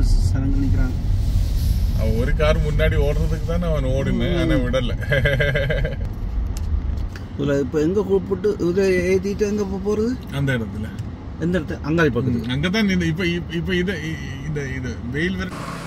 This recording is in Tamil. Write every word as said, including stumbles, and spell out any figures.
சனங்கள் நிற்கிறாங்க. ஒரு கார் முன்னாடி ஓடுறதுக்கு தானே அவன் ஓடுனேன், ஆனால் விடல. இப்போ எங்கே கூப்பிட்டு இதை ஏற்றிட்டு எங்கே போகிறது? அந்த இடத்துல எந்த இடத்துல? அங்காடி பக்கத்து அங்கே தான். இந்த இப்போ இப்போ இது இந்த இது வெயில் வர